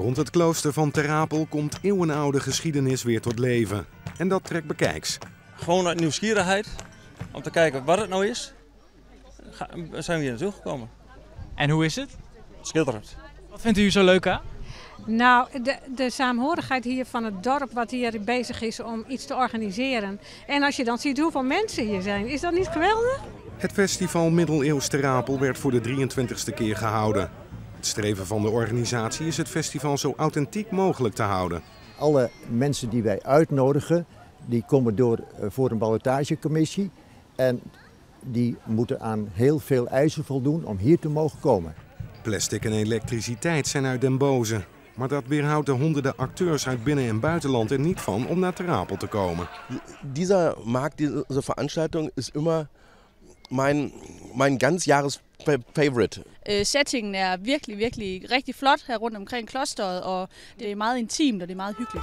Rond het klooster van Ter Apel komt eeuwenoude geschiedenis weer tot leven. En dat trekt bekijks. Gewoon uit nieuwsgierigheid, om te kijken wat het nou is, zijn we hier naartoe gekomen. En hoe is het? Schitterend. Wat vindt u zo leuk aan? Nou, de saamhorigheid hier van het dorp wat hier bezig is om iets te organiseren. En als je dan ziet hoeveel mensen hier zijn, is dat niet geweldig? Het festival Middeleeuws Ter Apel werd voor de 23e keer gehouden. Het streven van de organisatie is het festival zo authentiek mogelijk te houden. Alle mensen die wij uitnodigen, die komen door voor een ballotagecommissie. En die moeten aan heel veel eisen voldoen om hier te mogen komen. Plastic en elektriciteit zijn uit den boze. Maar dat weerhoudt de honderden acteurs uit binnen- en buitenland er niet van om naar Ter Apel te komen. Dieser Markt, diese Veranstaltung is immer mijn ganzjahres-favorite. Settingen er virkelig rigtig flot her rundt omkring klosteret, og det er meget intimt og det er meget hyggeligt.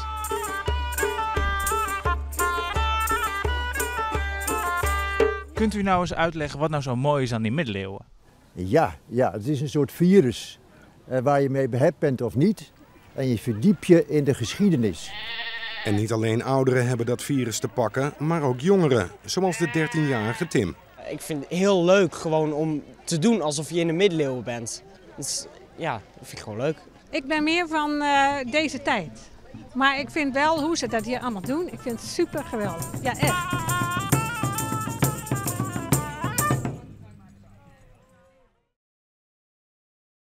Kunt u nou eens uitleggen wat nou zo mooi is aan die middeleeuwen? Ja, het is een soort virus waar je mee behept bent of niet. En je verdiep je in de geschiedenis. En niet alleen ouderen hebben dat virus te pakken, maar ook jongeren, zoals de 13-jarige Tim. Ik vind het heel leuk gewoon om te doen alsof je in de middeleeuwen bent. Dus, ja, dat vind ik gewoon leuk. Ik ben meer van deze tijd. Maar ik vind wel hoe ze dat hier allemaal doen, ik vind het super geweldig. Ja, echt.